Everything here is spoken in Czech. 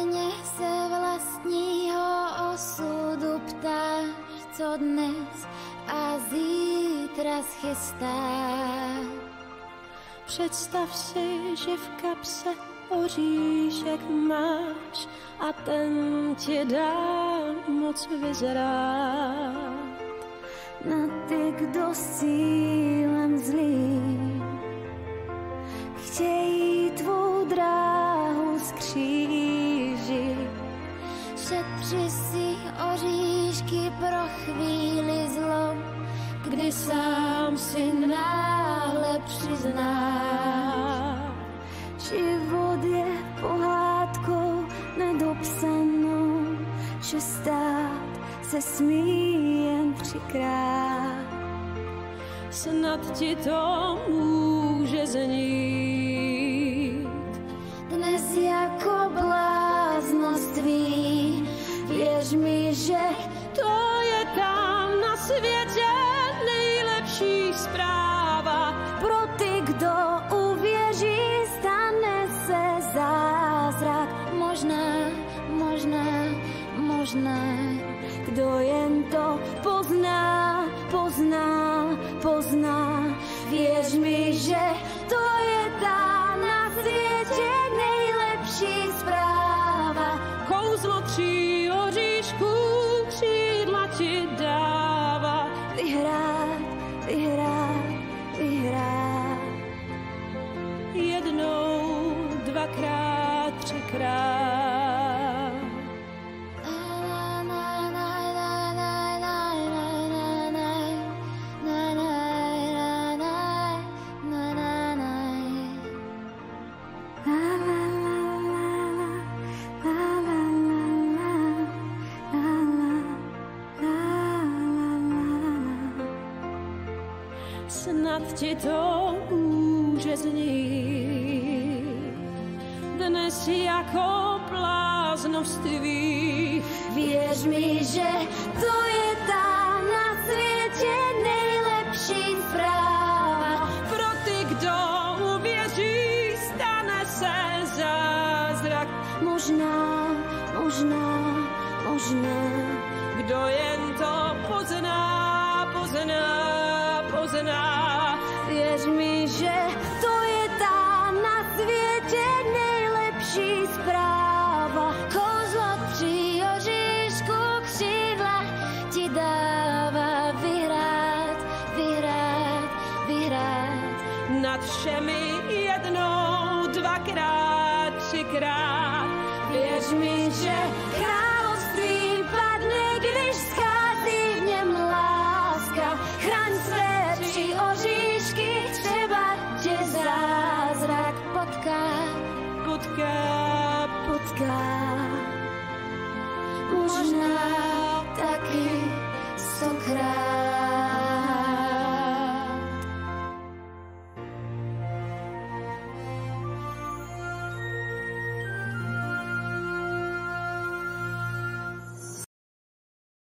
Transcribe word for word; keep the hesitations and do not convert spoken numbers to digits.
Tajně se vlastního osudu ptáš, co dnes a zítra schystá. Představ si, že v kapse oříšek máš a ten ti dá moc vyzrát. Na ty, kdo s cílem zlým chtějí tvou dráhu skřížit. Šetři si oříšky pro chvíli zlom, kdy sám si náhle přizná. Život je pohádkou nedopsanou, že stát se smí jen třikrát. Snad ti to může znít dnes jako bláznoství. Věř mi, že to je tam na světě nejlepší zpráva. pro ty, kdo uvěří, stane se zázrak. Možná, možná, možná, kdo jen to pozná, pozná, pozná. Věř mi, že to je ta na světě nejlepší zpráva. Kouzlo tří oříšků křídla ti dává. Vyhrát, vyhrát, vyhrát. Jednou, dvakrát, třikrát. Snad ti to může znít dnes jako bláznovství. Věř mi, že to je ta na světě nejlepší zpráva. Pro ty, kdo uvěří, stane se zázrak. Možná, možná, možná, Kdo jen to pozná, pozná, pozná. věř mi, že to je ta na světě nejlepší zpráva. Kouzlo tří oříšku křídla ti dává. Vyhrát, vyhrát, vyhrát. Nad všemi jednou, dvakrát, třikrát. Věř mi, že království padne, když schází v něm láska. Chraň své tři oříšky, třeba tě zázrak potká, Potká, potká. Možná taky stokrát.